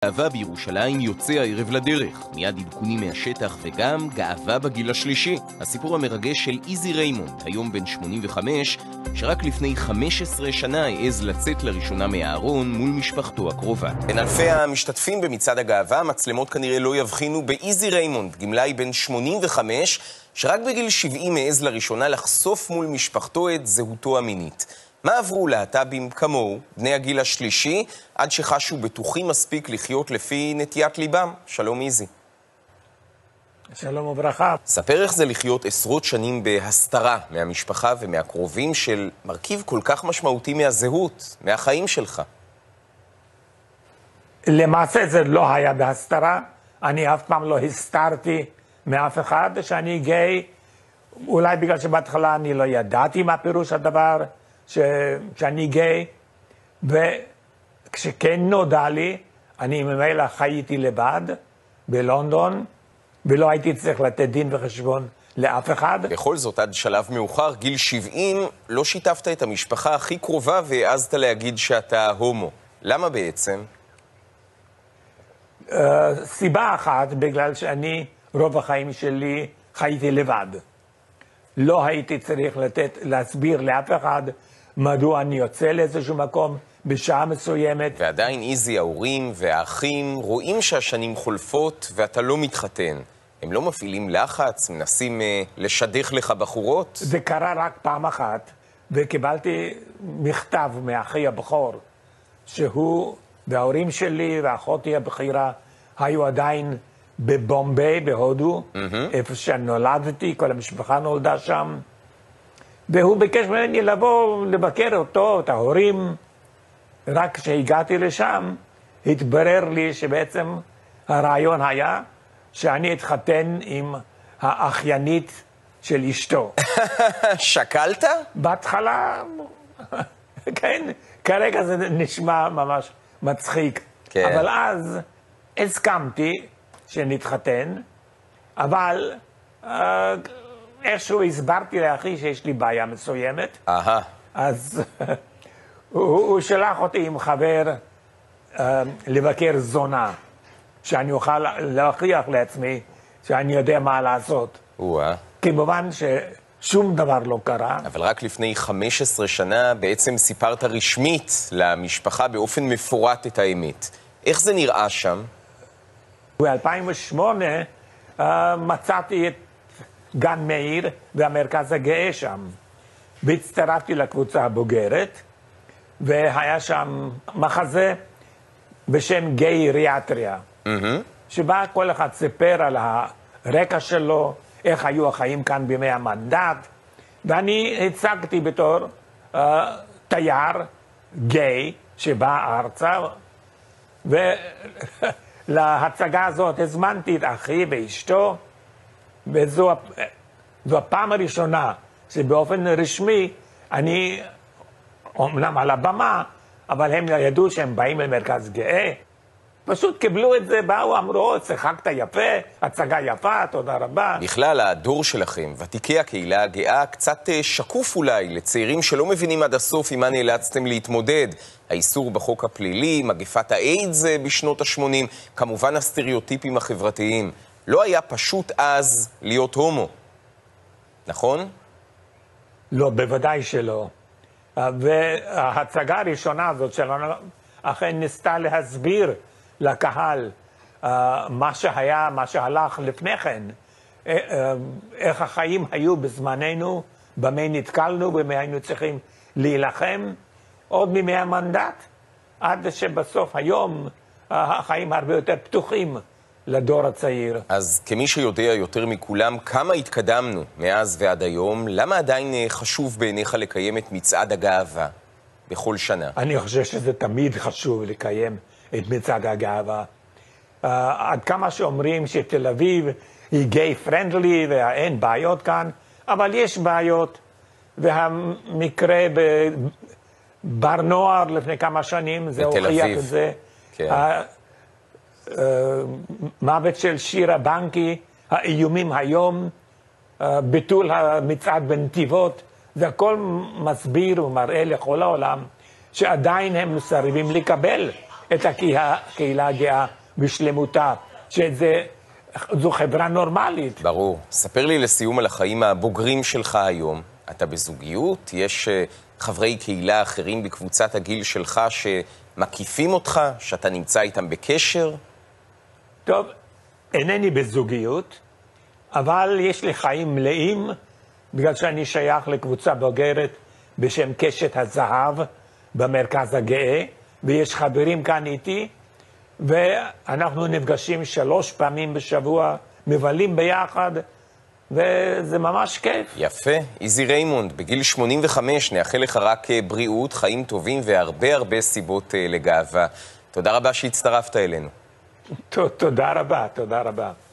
גאווה בירושלים יוצא הערב לדרך, מיד עדכונים מהשטח וגם גאווה בגיל השלישי. הסיפור המרגש של איזי ריימונד, היום בן 85, שרק לפני 15 שנה העז לצאת לראשונה מהארון מול משפחתו הקרובה. בין אלפי המשתתפים במצעד הגאווה, המצלמות כנראה לא יבחינו באיזי ריימונד, גמלאי בן 85, שרק בגיל 70 העז לראשונה לחשוף מול משפחתו את זהותו המינית. מה עברו להט"בים כמוהו, בני הגיל השלישי, עד שחשו בטוחים מספיק לחיות לפי נטיית ליבם? שלום איזי. שלום וברכה. ספר איך זה לחיות עשרות שנים בהסתרה מהמשפחה ומהקרובים של מרכיב כל כך משמעותי מהזהות, מהחיים שלך. למעשה זה לא היה בהסתרה. אני אף פעם לא הסתרתי מאף אחד שאני גיי. אולי בגלל שבהתחלה אני לא ידעתי מה פירוש הדבר. שאני גיי, וכשכן נודע לי, אני ממילא חייתי לבד בלונדון, ולא הייתי צריך לתת דין וחשבון לאף אחד. בכל זאת, עד שלב מאוחר, גיל 70, לא שיתפת את המשפחה הכי קרובה והעזת להגיד שאתה הומו. למה בעצם? סיבה אחת, בגלל שאני רוב החיים שלי חייתי לבד. לא הייתי צריך להסביר לאף אחד מדוע אני יוצא לאיזשהו מקום בשעה מסוימת. ועדיין איזי, ההורים והאחים רואים שהשנים חולפות ואתה לא מתחתן. הם לא מפעילים לחץ, מנסים לשדך לך בחורות? זה קרה רק פעם אחת, וקיבלתי מכתב מאחי הבכור, שהוא וההורים שלי ואחותי הבכירה היו עדיין בבומביי, בהודו, איפה שנולדתי, כל המשפחה נולדה שם. והוא ביקש ממני לבוא לבקר אותו, את ההורים. רק כשהגעתי לשם, התברר לי שבעצם הרעיון היה שאני אתחתן עם האחיינית של אשתו. שקלת? בהתחלה, כן, כרגע זה נשמע ממש מצחיק. כן. אבל אז הסכמתי שנתחתן, אבל איכשהו הסברתי לאחי שיש לי בעיה מסוימת. אז הוא שלח אותי עם חבר לבקר זונה, שאני אוכל להוכיח לעצמי שאני יודע מה לעשות. כמובן ששום דבר לא קרה. אבל רק לפני 15 שנה בעצם סיפרת רשמית למשפחה באופן מפורט את האמת. איך זה נראה שם? ב-2008 מצאתי את גן מאיר והמרכז הגאה שם, והצטרפתי לקבוצה הבוגרת, והיה שם מחזה בשם גייריאטריה, שבה כל אחד סיפר על הרקע שלו, איך היו החיים כאן בימי המנדט, ואני הצגתי בתור תייר גיי שבא ארצה, להצגה הזאת הזמנתי את אחי ואשתו, וזו הפעם הראשונה שבאופן רשמי אני אומנם על הבמה, אבל הם ידעו שהם באים למרכז גאה. פשוט קיבלו את זה, באו, אמרו, שיחקת יפה, הצגה יפה, תודה רבה. בכלל, הדור שלכם, ותיקי הקהילה הגאה, קצת שקוף אולי לצעירים שלא מבינים עד הסוף עם מה נאלצתם להתמודד. האיסור בחוק הפלילי, מגפת האיידס בשנות ה-80, כמובן הסטריאוטיפים החברתיים. לא היה פשוט אז להיות הומו, נכון? לא, בוודאי שלא. וההצגה הראשונה הזאת שלנו אכן ניסתה להסביר לקהל מה שהיה, מה שהלך לפני כן, איך החיים היו בזמננו, במה נתקלנו, במה היינו צריכים להילחם, עוד מימי המנדט, עד שבסוף היום החיים הרבה יותר פתוחים לדור הצעיר. אז כמי שיודע יותר מכולם כמה התקדמנו מאז ועד היום, למה עדיין חשוב בעיניך לקיים את מצעד הגאווה בכל שנה? אני חושב שזה תמיד חשוב לקיים את מצעד הגאווה. עד כמה שאומרים שתל אביב היא גיי פרנדלי ואין בעיות כאן, אבל יש בעיות, והמקרה בבר נוער לפני כמה שנים, זה הוכיח את זה. כן. מוות של שירה בנקי, האיומים היום, ביטול המצעד בנתיבות, זה הכל מסביר ומראה לכל העולם שעדיין הם מסרבים לקבל את הקהילה הגאה בשלמותה, שזו חברה נורמלית. ברור. ספר לי לסיום על החיים הבוגרים שלך היום. אתה בזוגיות? יש חברי קהילה אחרים בקבוצת הגיל שלך שמקיפים אותך, שאתה נמצא איתם בקשר? טוב, אינני בזוגיות, אבל יש לי חיים מלאים, בגלל שאני שייך לקבוצה בוגרת בשם קשת הזהב במרכז הגאה, ויש חברים כאן איתי, ואנחנו נפגשים 3 פעמים בשבוע, מבלים ביחד, וזה ממש כיף. יפה. איזי ריימונד, בגיל 85 נאחל לך רק בריאות, חיים טובים והרבה סיבות לגאווה. תודה רבה שהצטרפת אלינו. תודה רבה, תודה רבה.